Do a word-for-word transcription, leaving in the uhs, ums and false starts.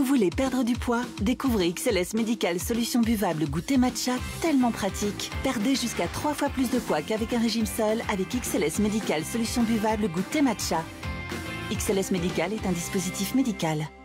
voulez perdre du poids, découvrez X L S Medical Solution Buvable Goûter Matcha, tellement pratique. Perdez jusqu'à trois fois plus de poids qu'avec un régime seul avec X L S Medical Solution Buvable Goûter Matcha. X L S Medical est un dispositif médical.